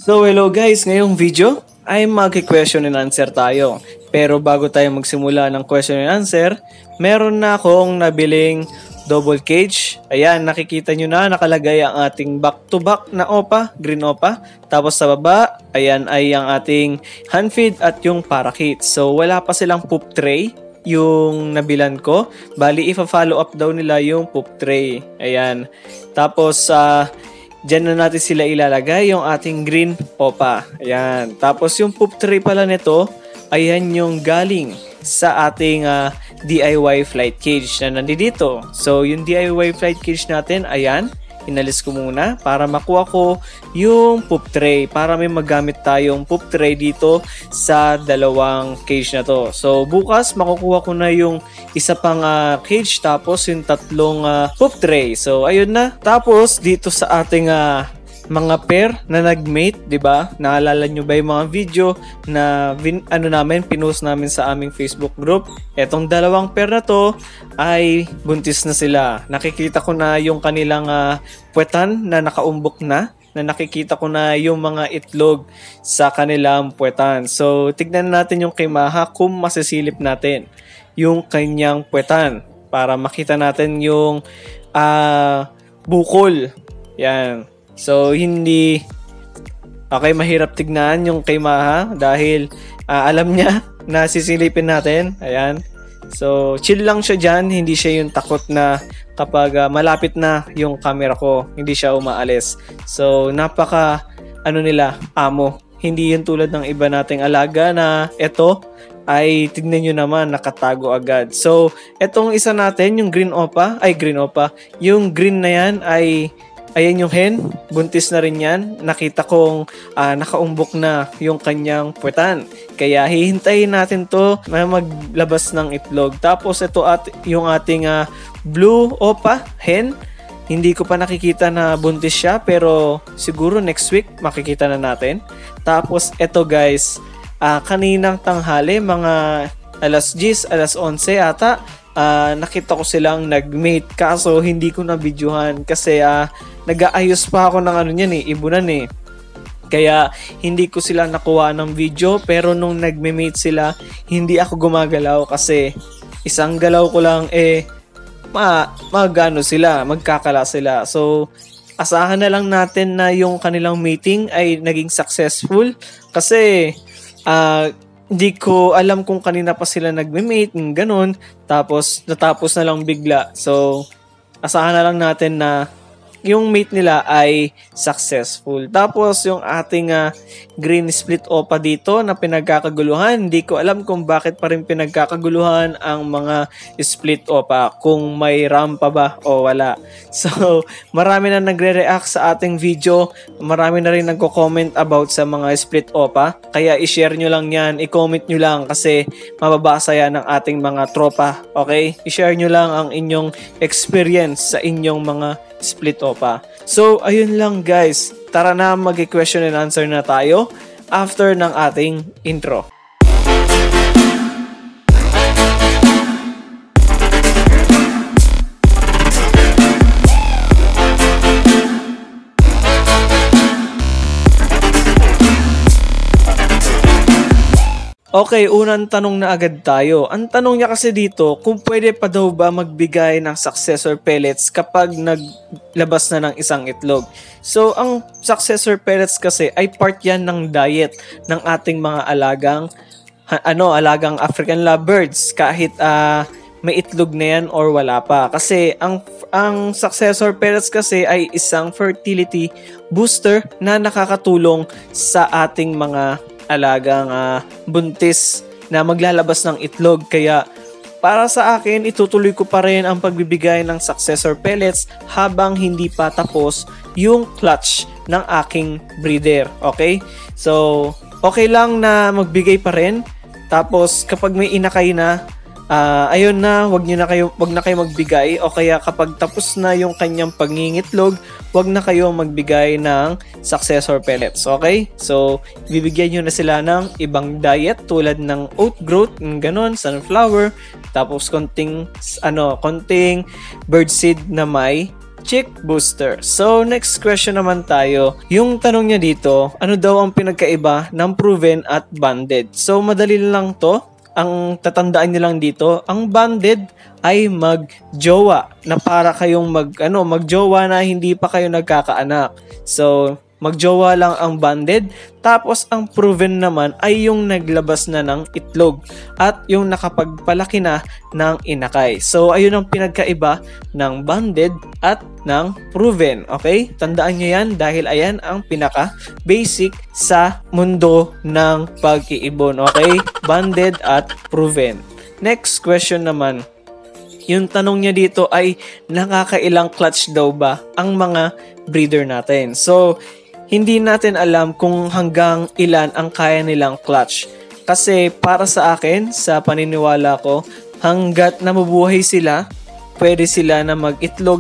So hello guys, ngayong video ay mag-question and answer tayo. Pero bago tayo magsimula ng question and answer, meron na akong nabiling double cage. Ayan, nakikita nyo na nakalagay ang ating back-to-back na OPA, green OPA. Tapos sa baba, ayan ay ang ating hand feed at yung parakeet. So wala pa silang poop tray yung nabilan ko. Bali, ifa-follow up daw nila yung poop tray. Ayan. Tapos dyan na natin sila ilalagay yung ating green OPA. Ayan. Tapos yung poop tray pala nito, ayan yung galing sa ating DIY flight cage na nandito. So yung DIY flight cage natin, ayan. Inalis ko muna para makuha ko yung poop tray. Para may magamit tayong poop tray dito sa dalawang cage na to. So bukas makukuha ko na yung isa pang cage tapos yung tatlong poop tray. So ayun na. Tapos dito sa ating mga pair na nagmate, 'di ba? Naalala nyo ba yung mga video na pinost namin sa aming Facebook group? Etong dalawang pair na to ay buntis na sila. Nakikita ko na yung kanilang puwetan na nakaumbok na nakikita ko na yung mga itlog sa kanilang puwetan. So, tignan natin yung kay Maha kung masisilip natin yung kanyang puwetan para makita natin yung bukol. Yan. So, mahirap tignan yung kay Maha dahil alam niya na sisilipin natin. Ayan. So, chill lang siya dyan. Hindi siya yung takot na kapag malapit na yung camera ko, hindi siya umaalis. So, amo. Hindi yung tulad ng iba nating alaga na eto ay tignan nyo naman, nakatago agad. So, etong isa natin, yung green OPA, yung green na yan ay ayan yung hen, buntis na rin yan. Nakita kong nakaumbok na yung kanyang puwetan. Kaya hihintayin natin to na maglabas ng itlog. Tapos ito yung ating blue OPA, hen. Hindi ko pa nakikita na buntis siya pero siguro next week makikita na natin. Tapos ito guys, kaninang tanghali, mga alas 10, alas 11 ata, nakita ko silang nagmate kaso hindi ko na videohan kasi nag-aayos pa ako ng ibunan eh. Kaya hindi ko sila nakuha ng video pero nung nagme-mate sila hindi ako gumagalaw kasi isang galaw ko lang magkakala sila. So asahan na lang natin na yung kanilang meeting ay naging successful kasi hindi ko alam kung kanina pa sila nagme-mate, ganun. Tapos, natapos na lang bigla. So, asahan na lang natin na yung mate nila ay successful. Tapos, yung ating green split OPA dito na pinagkakaguluhan. Hindi ko alam kung bakit pa rin pinagkakaguluhan ang mga split OPA. Kung may RAM pa ba o wala. So, marami na nagre-react sa ating video. Marami na rin nagko-comment about sa mga split OPA. Kaya i-share nyo lang yan. I-comment nyo lang kasi mababasa yan ng ating mga tropa. Okay? I-share nyo lang ang inyong experience sa inyong mga split OPA. So, ayun lang guys. Tara na mag-question and answer na tayo after ng ating intro. Okay, unang tanong na agad tayo. Ang tanong niya kasi dito, kung pwede pa daw ba magbigay ng successor pellets kapag naglabas na ng isang itlog. So, ang successor pellets kasi ay part yan ng diet ng ating mga alagang African lovebirds kahit may itlog na yan or wala pa. Kasi ang successor pellets kasi ay isang fertility booster na nakakatulong sa ating mga alagang buntis na maglalabas ng itlog. Kaya para sa akin, itutuloy ko pa rin ang pagbibigay ng successor pellets habang hindi pa tapos yung clutch ng aking breeder. Okay? So, okay lang na magbigay pa rin. Tapos, kapag may inakay na, ayun na, wag na kayo magbigay o kaya kapag tapos na yung kanyang pangingitlog, wag na kayo magbigay ng successor pellets, okay? So, bibigyan nyo na sila ng ibang diet tulad ng oat growth, ganon, sunflower, tapos konting birdseed na may chick booster. So, next question naman tayo. Yung tanong niya dito, ano daw ang pinagkaiba ng proven at banded? So, madali lang to. Ang tatandaan niyo lang dito, ang banded ay magjowa na para kayong magjowa na hindi pa kayo nagkakaanak. So, magjowa lang ang banded. Tapos, ang proven naman ay yung naglabas na ng itlog at yung nakapagpalaki na ng inakay. So, ayun ang pinagkaiba ng banded at ng proven. Okay? Tandaan nyo yan dahil ayan ang pinaka-basic sa mundo ng pag-iibon. Okay? Banded at proven. Next question naman. Yung tanong niya dito ay nakakailang clutch daw ba ang mga breeder natin? So, hindi natin alam kung hanggang ilan ang kaya nilang clutch. Kasi para sa akin, sa paniniwala ko, hanggat namubuhay sila, pwede sila na mag-itlog.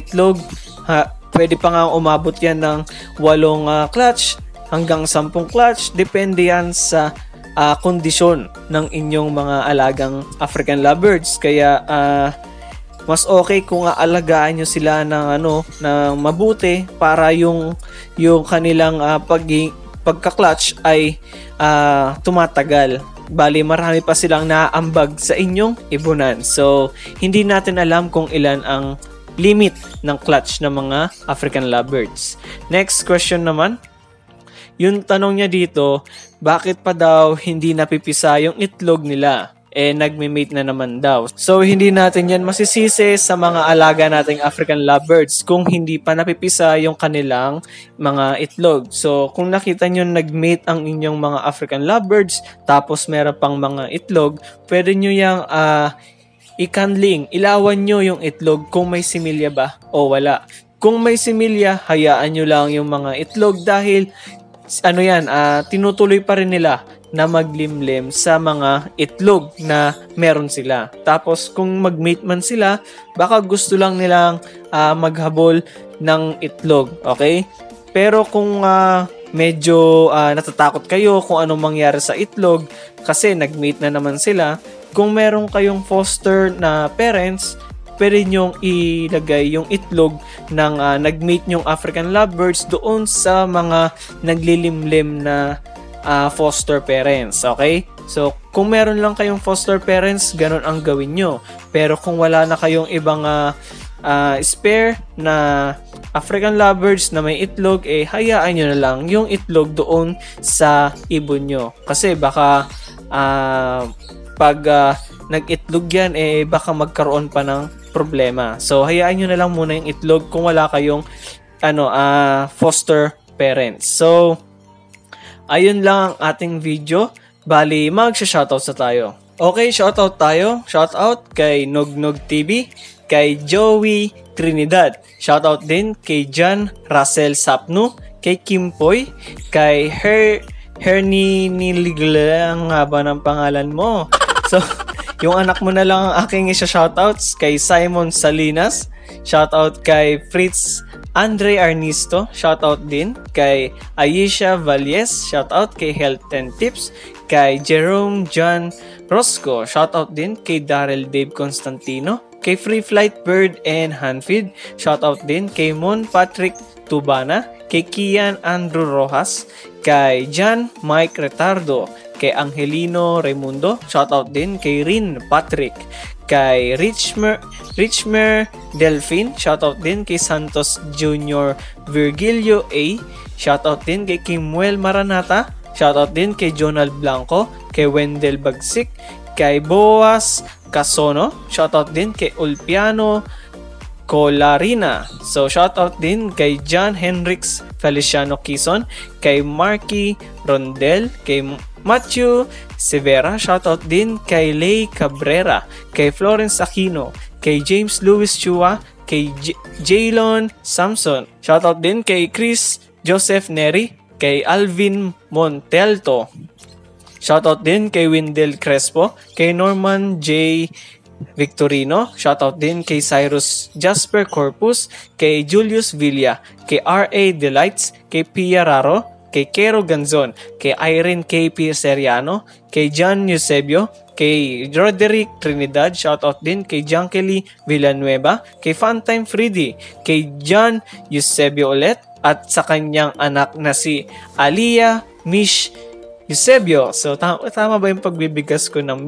Pwede pa nga umabot yan ng 8 clutch hanggang 10 clutch. Depende yan sa kondisyon ng inyong mga alagang African lovebirds. Kaya mas okay kung aalagaan nyo sila ng mabuti para yung kanilang pagka-clutch ay tumatagal. Bali, marami pa silang naaambag sa inyong ibunan. So, hindi natin alam kung ilan ang limit ng clutch ng mga African lovebirds. Next question naman. Yung tanong niya dito, bakit pa daw hindi napipisa yung itlog nila? Nagme-mate na naman daw. So, hindi natin yan masisisi sa mga alaga nating African lovebirds kung hindi pa napipisa yung kanilang mga itlog. So, kung nakita nyo nag-mate ang inyong mga African lovebirds, tapos meron pang mga itlog, pwede nyo yung i-candling. Ilawan nyo yung itlog kung may similya ba o wala. Kung may similya, hayaan nyo lang yung mga itlog dahil tinutuloy pa rin nila na maglimlim sa mga itlog na meron sila. Tapos kung mag-mate man sila, baka gusto lang nilang maghabol ng itlog. Okay? Pero kung medyo natatakot kayo kung anong mangyari sa itlog kasi nag-mate na naman sila, kung meron kayong foster na parents, pwede nyong ilagay yung itlog ng nag-mate nyong African lovebirds doon sa mga naglilimlim na foster parents, okay? So, kung meron lang kayong foster parents, ganun ang gawin nyo. Pero kung wala na kayong ibang spare na African lovebirds na may itlog, hayaan nyo na lang yung itlog doon sa ibon nyo. Kasi baka pag nag-itlog yan, baka magkaroon pa ng problema. So, hayaan nyo na lang muna yung itlog kung wala kayong foster parents. So, ayun lang ang ating video. Bali, magsha-shoutout sa tayo. Okay, shoutout tayo. Shoutout kay Nognog TV, kay Joey Trinidad. Shoutout din kay John Russell Sapno, kay Kimpoy, kay Hernie Niligla, ang haba ng pangalan mo. So, yung anak mo na lang ang aking isa-shoutouts. Kay Simon Salinas. Shoutout kay Fritz Andre Arnisto, shoutout din kay Ayesha Valles, shoutout kay Health and Tips, kay Jerome John Rosco, shoutout din kay Daryl Dave Constantino, kay Free Flight Bird and Handfeed, shoutout din kay Mon Patrick Tubana, kay Kian Andrew Rojas, kay John Mike Retardo, kay Angelino Raimundo, shoutout din kay Rin Patrick, kay Richmer Delphine, shoutout din kay Santos Jr. Virgilio A, shoutout din kay Kimuel Maranata, shoutout din kay Jonal Blanco, kay Wendell Bagsik, kay Boas Casono, shoutout din kay Ulpiano Colarina. So, shoutout din kay John Henrix Feliciano Quizon, kay Marky Rondel, kay Matthew Severa, shoutout din kay Lay Cabrera, kay Florence Aquino, kay James Louis Chua, kay Jaylon Samson, shoutout din kay Chris Joseph Neri, kay Alvin Montelto, shoutout din kay Wendell Crespo, kay Norman J. Victorino, shoutout din kay Cyrus Jasper Corpus, kay Julius Villa, kay R.A. Delights, kay Pia Raro, kay Kero Ganzon, kay Irene KP Seriano, kay John Eusebio, kay Roderick Trinidad, shoutout din kay Jankeli Villanueva, kay Funtime Freddy, kay John Eusebio ulit, at sa kanyang anak na si Aliyah Mish Eusebio. So, tama ba yung pagbibigkas ko ng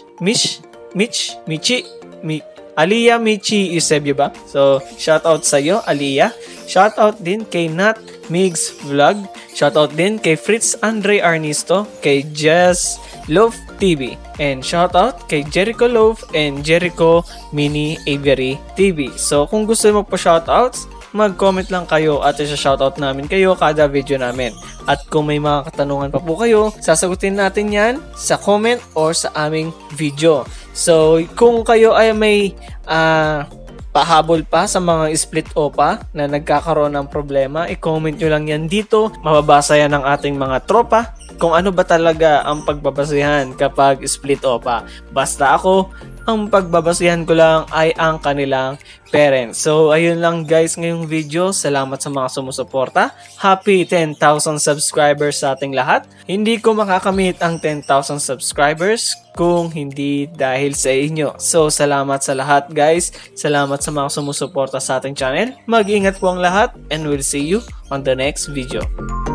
Aliyah Michi Eusebio ba? So, shoutout sa iyo, Aliyah. Shoutout din kay Nat Migs Vlog. Shoutout din kay Fritz Andre Arnisto, kay Jess Love TV. And shoutout kay Jericho Love and Jericho Mini Avery TV. So, kung gusto mo magpa-shoutouts, mag-comment lang kayo at isa-shoutout namin kayo kada video namin. At kung may mga katanungan pa po kayo, sasagutin natin yan sa comment or sa aming video. So, kung kayo ay may pahabol pa sa mga split OPA na nagkakaroon ng problema, i-comment nyo lang yan dito. Mababasa yan ng ating mga tropa kung ano ba talaga ang pagbabasihan kapag split OPA. Basta ako, ang pagbabasihan ko lang ay ang kanilang parents. So, ayun lang guys ngayong video. Salamat sa mga sumusuporta. Happy 10,000 subscribers sa ating lahat. Hindi ko makakamit ang 10,000 subscribers kung hindi dahil sa inyo. So, salamat sa lahat guys. Salamat sa mga sumusuporta sa ating channel. Mag-ingat po ang lahat and we'll see you on the next video.